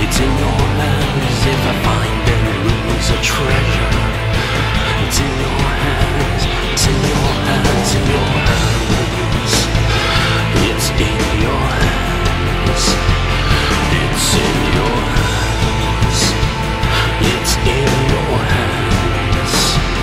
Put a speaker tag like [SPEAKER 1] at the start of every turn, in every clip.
[SPEAKER 1] It's in your hands if I find and lose a treasure. It's in your hands, it's in your hands, in your hands. It's in your hands. It's in your hands. It's in your hands.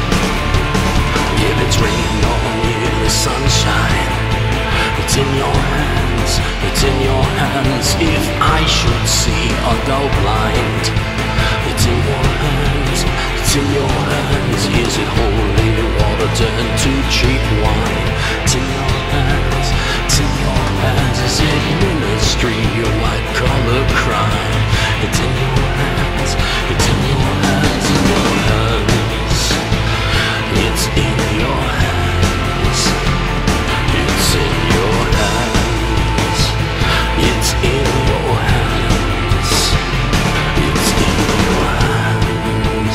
[SPEAKER 1] If it's rain or nearly sunshine, it's in your hands. It's in your hands. If I should see or go blind, it's in your hands. It's in your hands. Is it holy water turned to cheap wine? It's in your hands. It's in your hands. Is it ministry or white collar crime? It's in your hands. It's in your hands. In your hands. It's in your hands. It's in your hands. It's in your hands. It's in your hands.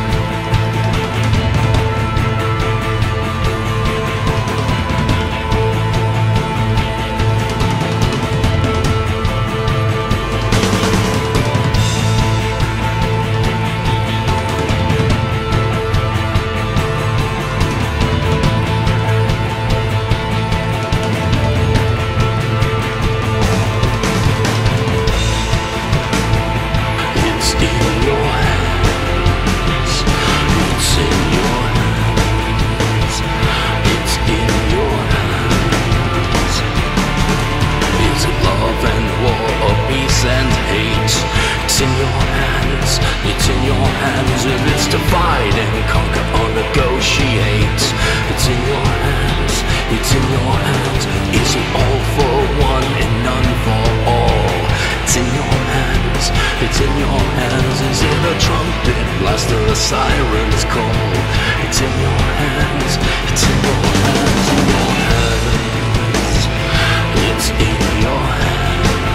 [SPEAKER 1] And hate, it's in your hands, it's in your hands. If it's divide and conquer or negotiate, it's in your hands, it's in your hands. Is it all for one and none for all? It's in your hands, it's in your hands. Is it a trumpet blast or a siren's call? It's in your hands, it's in your hands, in your hands. It's in your hands.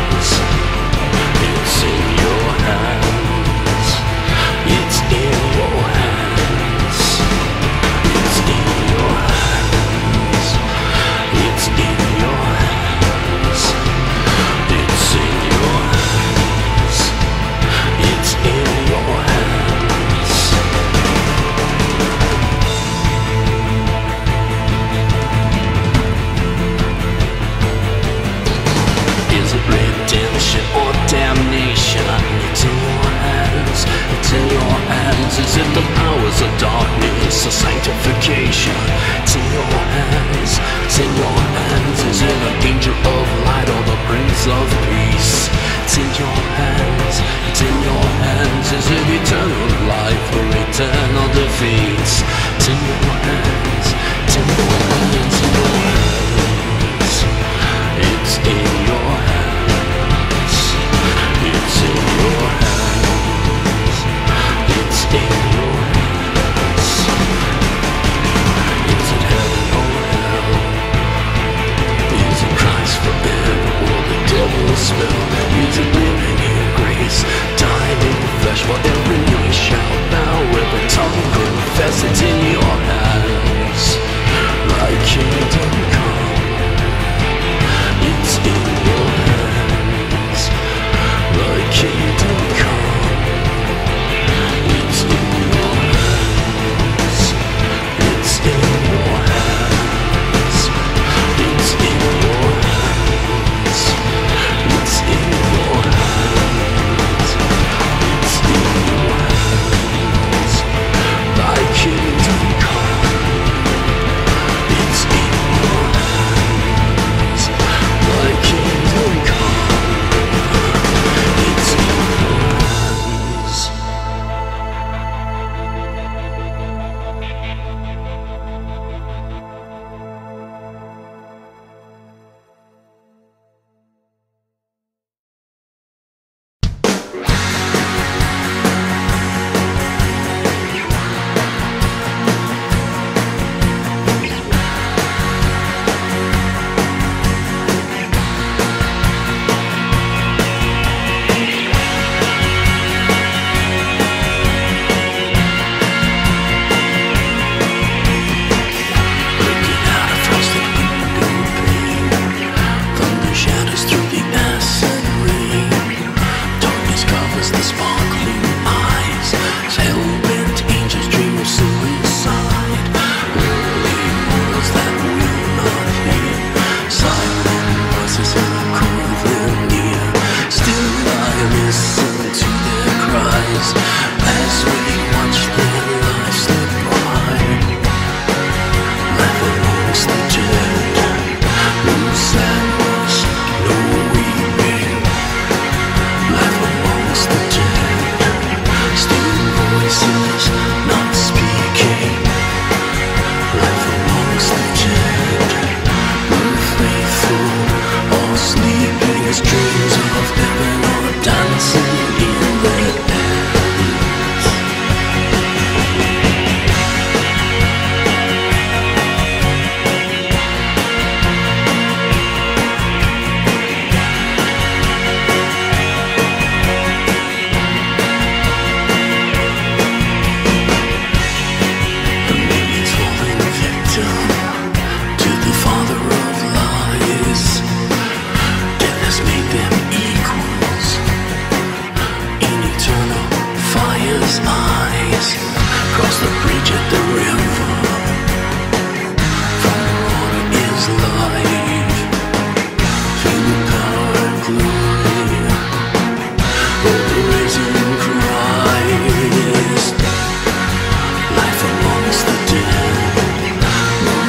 [SPEAKER 1] It's in your hands. It's in your hands. It's in your hands. It's in your hands. It's in your hands. It's in your hands. Is it redemption or damnation? It's in your hands, it's in your hands. Is it the powers of darkness or sanctification? It's in your hands, it's in your hands. Is it an angel of light or the prince of peace? It's in your hands, it's in your hands. Is it eternal life or eternal defeat? It's in your hands, it's in your hands, in your hands. It's in your hands. It's in your hands. It's in your hands. Is it heaven or hell? Is it Christ forever or the devil's spell? Is it living in grace, dying in flesh, while every knee shall bow, every tongue confess? It's in your hands. angel to the father of lies. Death has made them equals in eternal fire's eyes. Cross the bridge at the river, from the water is life. Feel the power and glory of the risen Christ. Life amongst the dead, no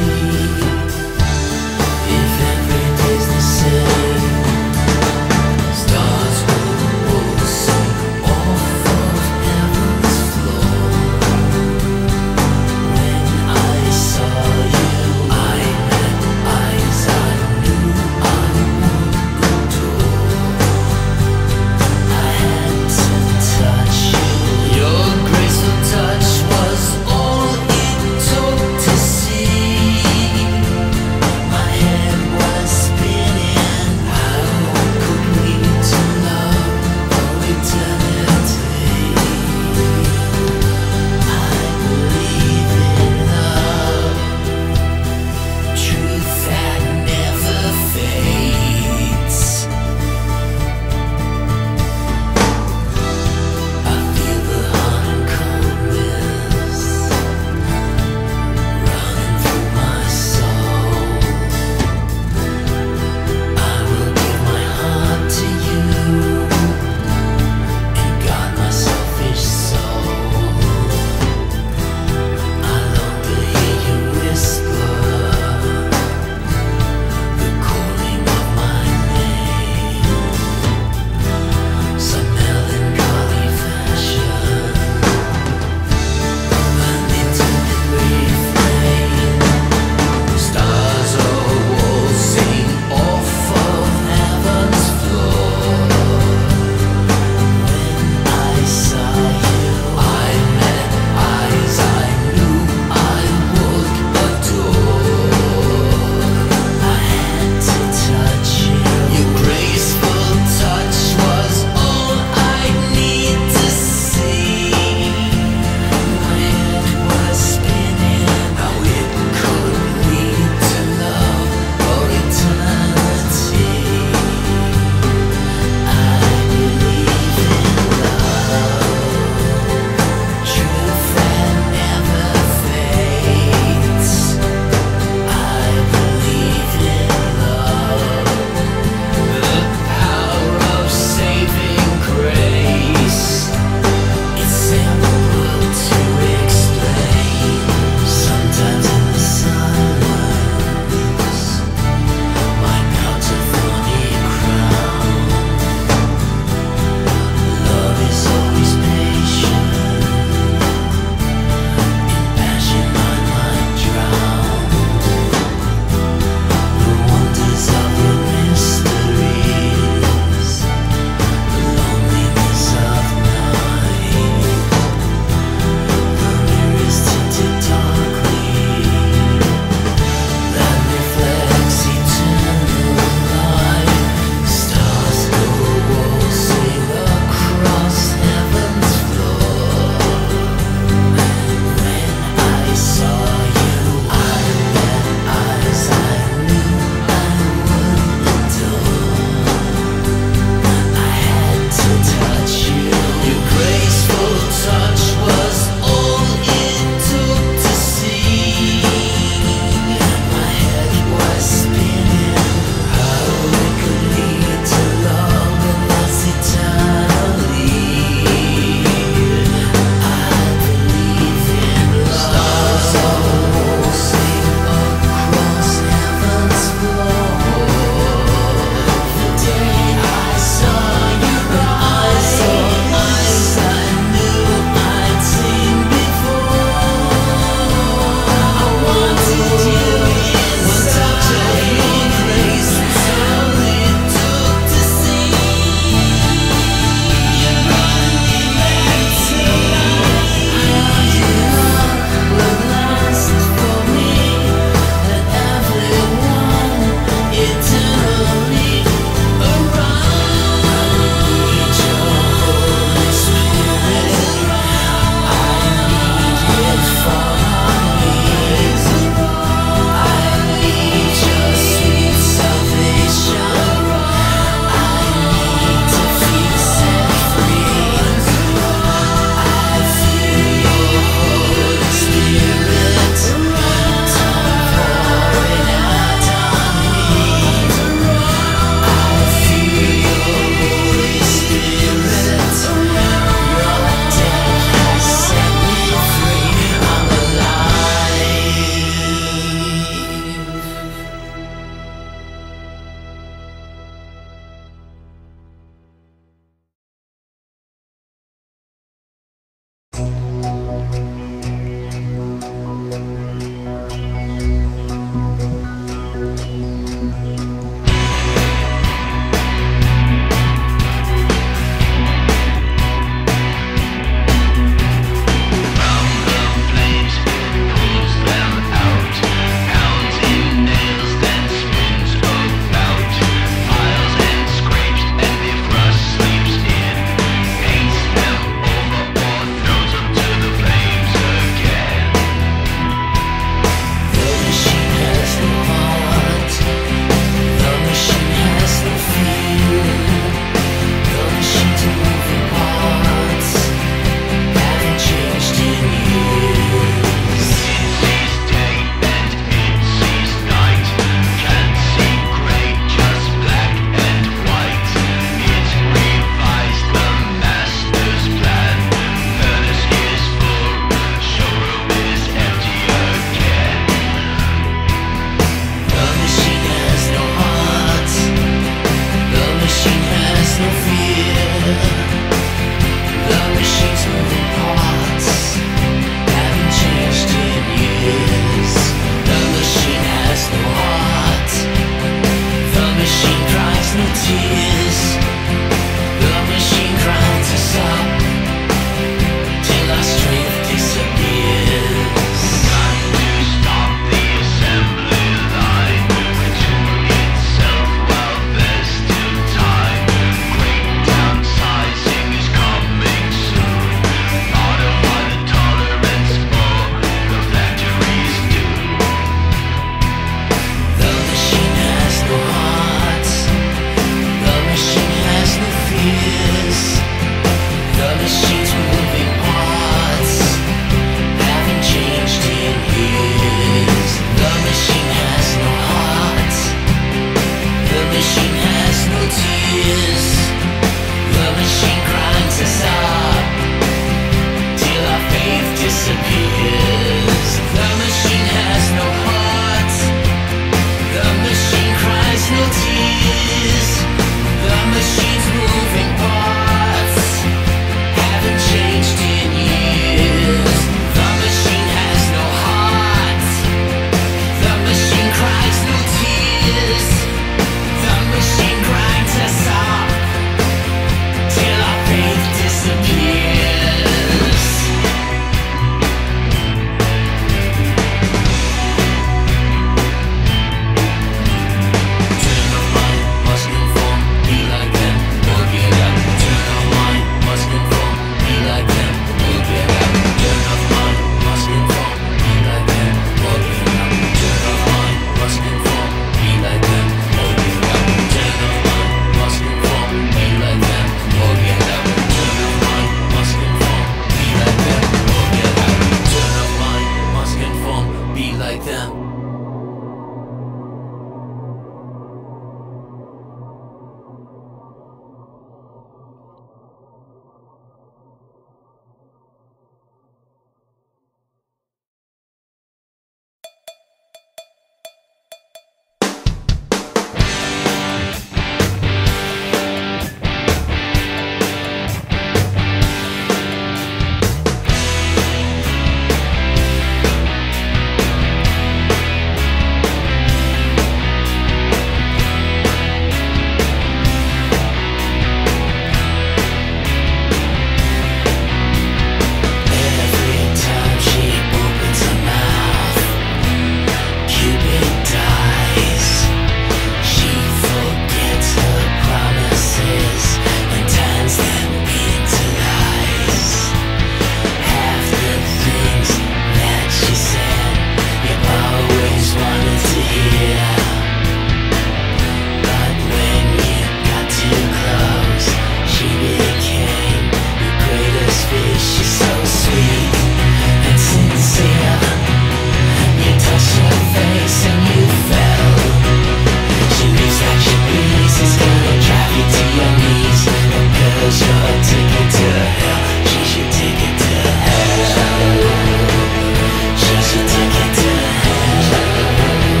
[SPEAKER 1] girl's your ticket to hell. She's your ticket to hell. She's your ticket to hell.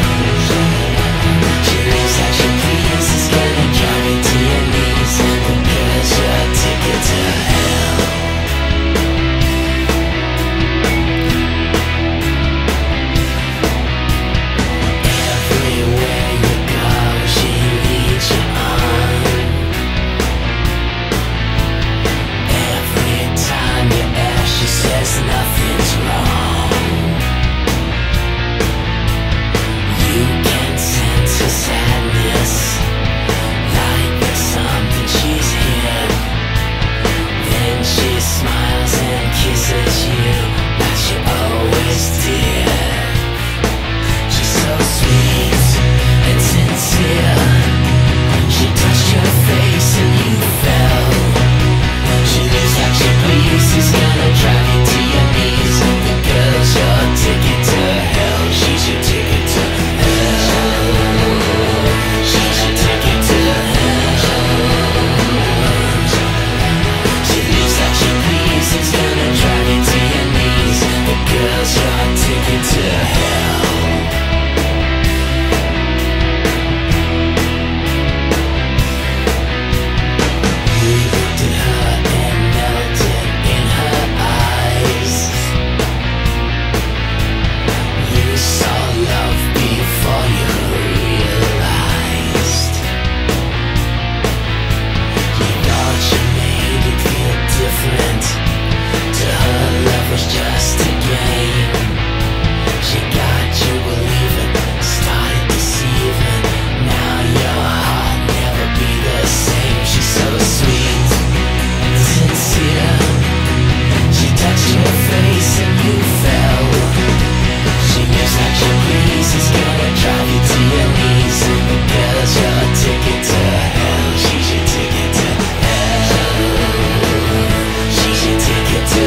[SPEAKER 1] She lives as she pleases, gonna drive you to your knees. The girl's your ticket to hell. Everywhere you go, she leads you on. Every time you ask, she says nothing's wrong. You can sense her sadness, like there's something she's hid. Then she smiles and kisses you, like she always did. She's so sweet and sincere. She touched your face and you fell. She lives like she pleases, gonna drive you to your knees. The girl's your ticket to hell. She's your ticket to hell. She's your ticket to hell. She lives like she pleases, gonna drive you to your knees. The girl's your ticket to hell. You looked at her and melted in her eyes. You saw love before you realized. You thought you made it feel different. To her, love was just a game. She got you believing, started deceiving. Now your heart never be the same. She's so sweet and sincere. She touched your face and you fell. She lives like she pleases, gonna drive you to your knees. The girl's your ticket to hell. She's your ticket to hell. She's your ticket to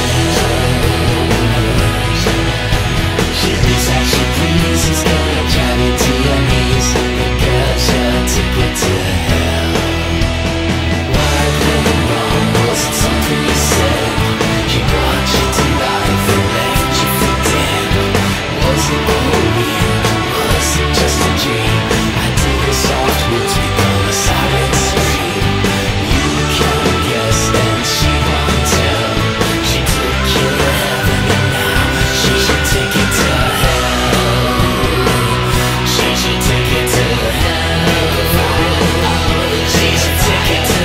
[SPEAKER 1] hell. She lives like she pleases, gonna drive you to your knees. The girl's your ticket to hell. What went wrong? Was it something you said? She brought you to life and left you for dead. Was it all real? Was it just a dream? I did the soft words become a silent scream. You can't guess and she won't tell. She took you to heaven and now she's your ticket to hell. She's your ticket to hell. She's your ticket to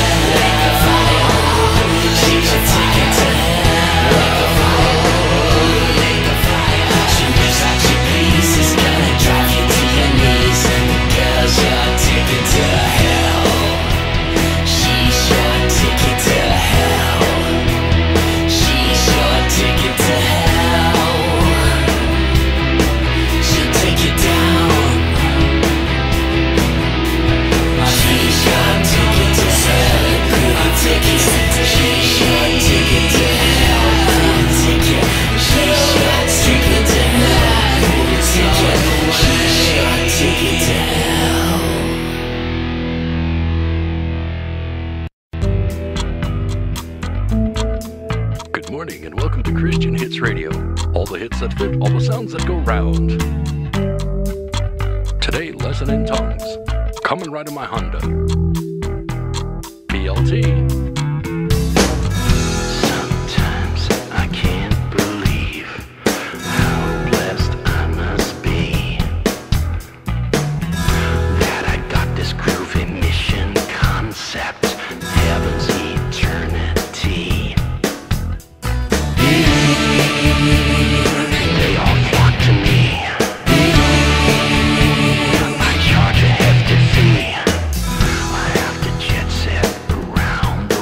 [SPEAKER 1] hell. She's your ticket to hell. She lives like she pleases, gonna drive you to your knees. The girl's your ticket to hell. She's your ticket to hell. She's your ticket to hell. She'll take you down. She's your ticket to hell. She's your ticket to hell. She's your ticket to hell. She's your ticket to hell.
[SPEAKER 2] Good morning and welcome to Christian Hits Radio. All the hits that fit, all the sounds that go round. Today, lesson in tongues. Coming right in my Honda. BLT.
[SPEAKER 1] Sometimes I can't believe how blessed I must be that I got this groovy mission concept, heaven's eternity. They all flock to me. I charge a hefty fee. I have to jet set around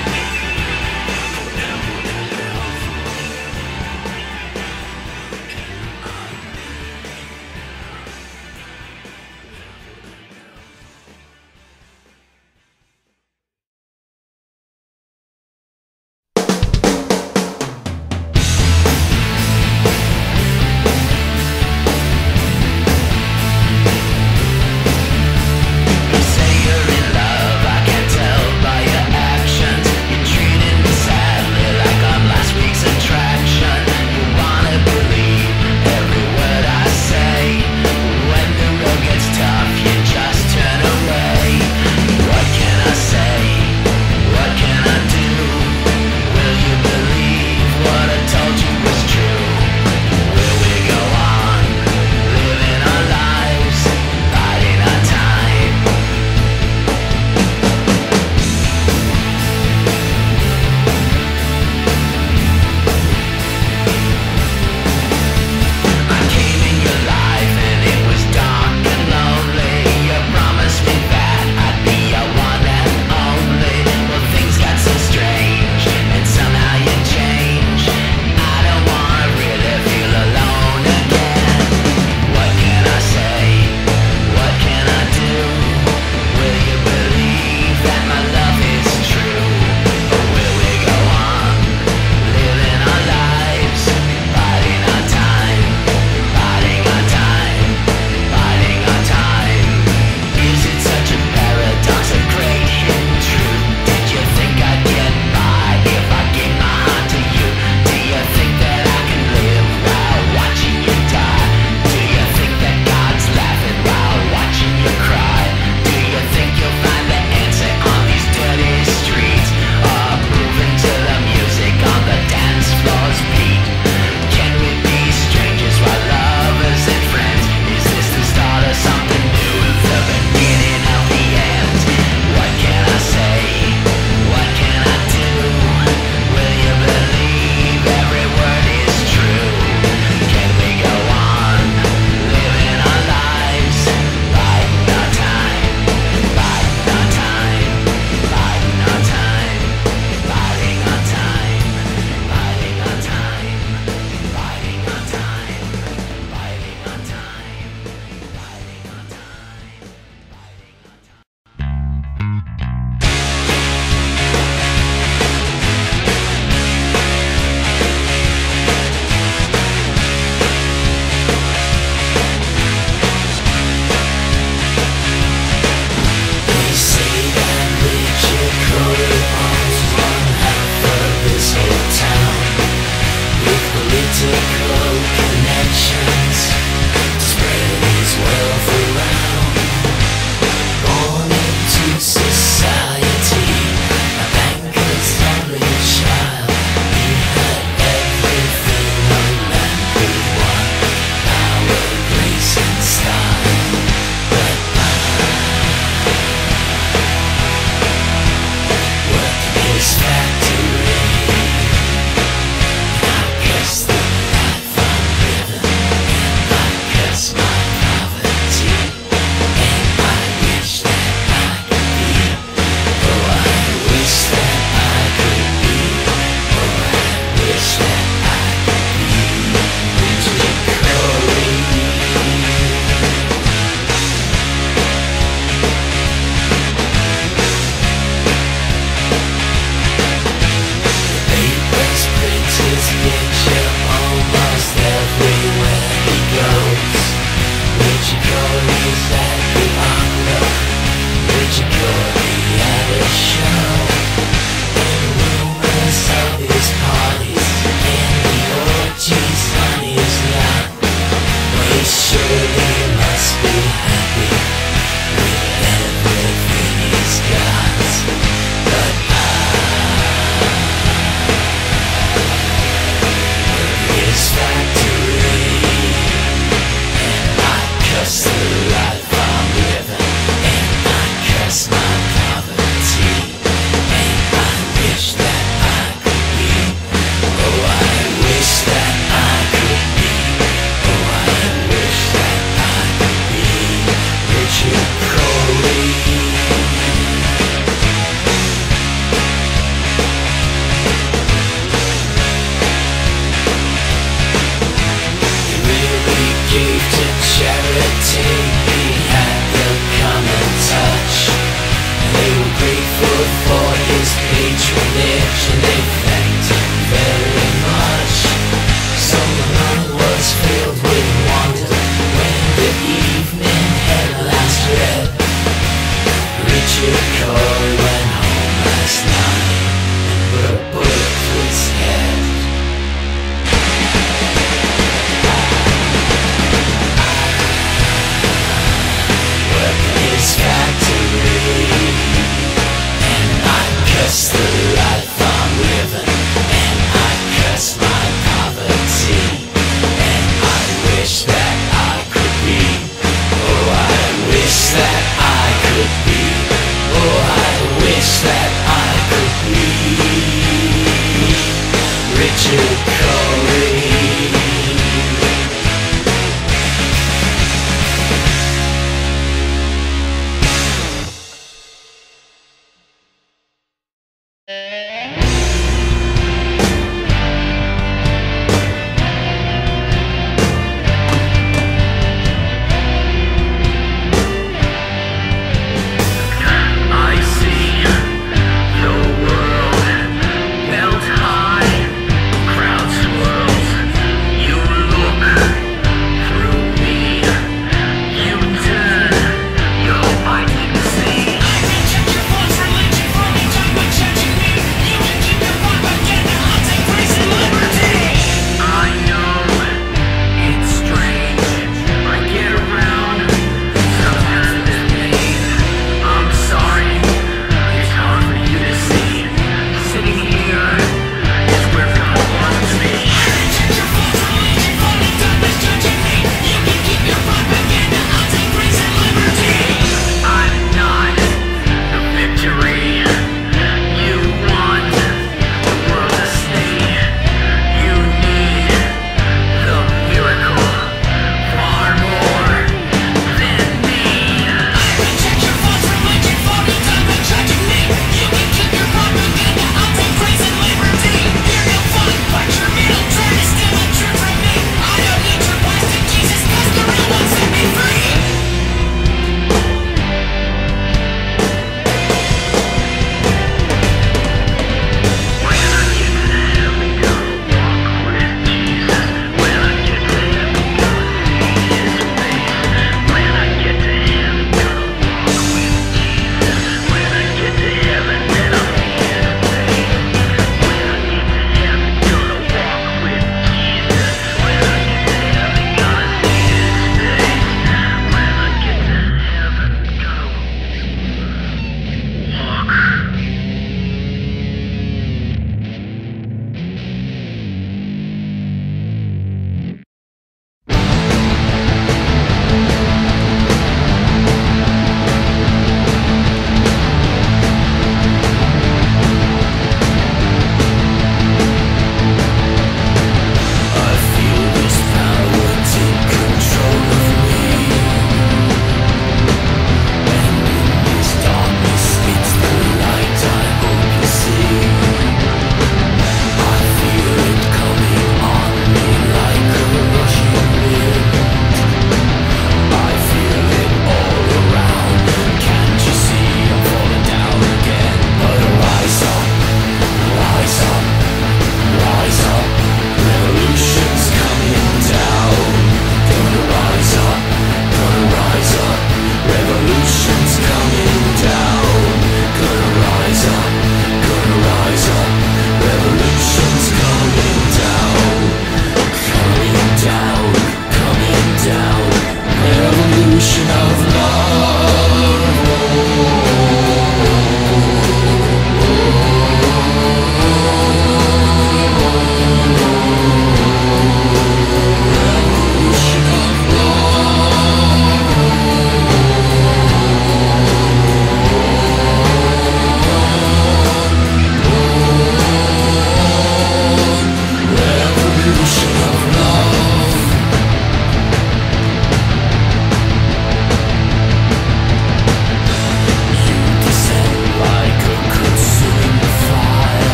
[SPEAKER 1] You say you're in love, I can tell by your actions. You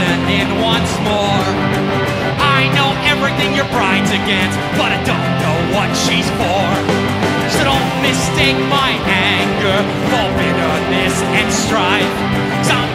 [SPEAKER 3] listening once more. I know everything your bride's against, but I don't know what she's for. So don't mistake my anger for bitterness and strife. 'Cause I'm